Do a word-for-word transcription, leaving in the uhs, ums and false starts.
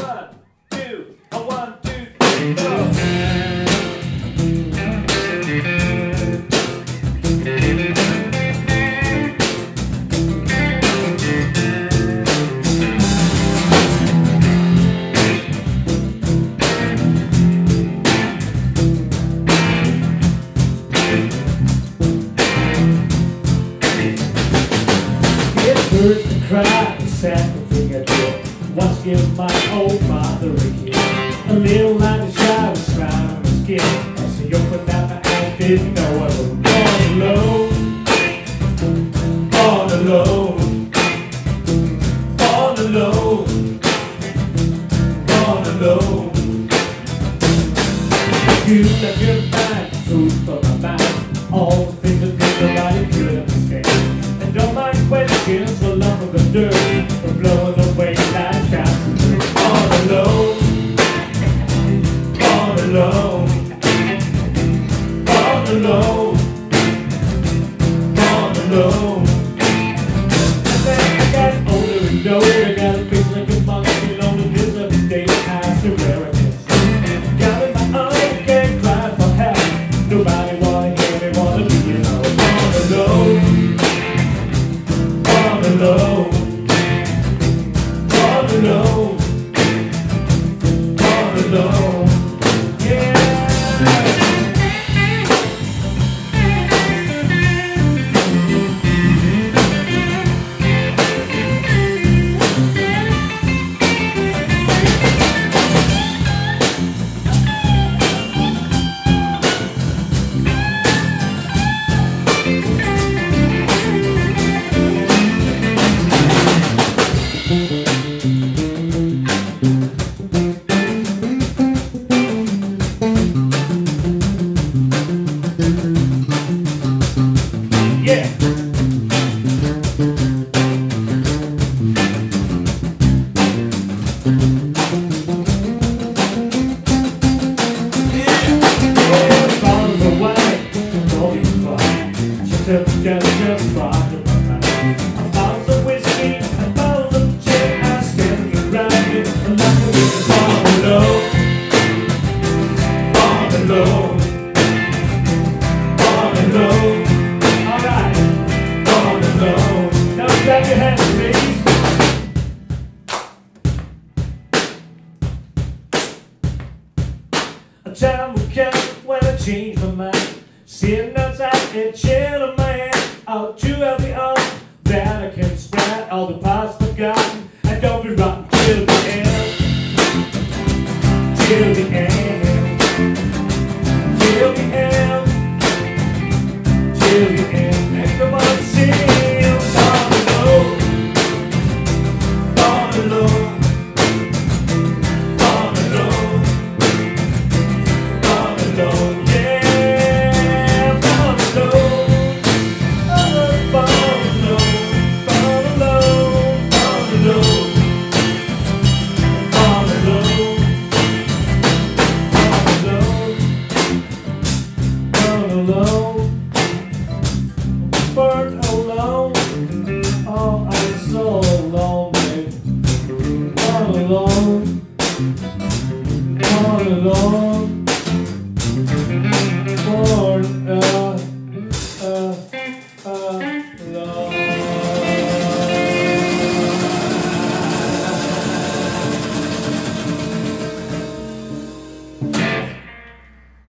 One, two, a one, two, three, go. Cry, sacrifice I do. Once give my old father a kiss. A little light of shy was shrouded on his skin. As he opened out my eyes, didn't know I was born alone. Born alone. Born alone. Born alone. You left your mind, truth for my mind. All the things that nobody could understand. And all my questions were lump of the dirt, were blowing away like cats. All alone, all alone, all alone, all alone. And then I got older and older, I got a face like a monkey, on the kids of the day, I still wear a kiss. Got in my own, can't cry for help. Nobody wanna hear me, wanna be alone. All alone. All alone, all alone, all alone, yeah. Time will come when I change my mind. Sitting outside and chilling my hand. Out to help me on that I can spread all the past forgotten. And don't be rotten till the end. Till the end. Till the end. Till the end. And come on, sing all alone. All alone. All alone, all alone.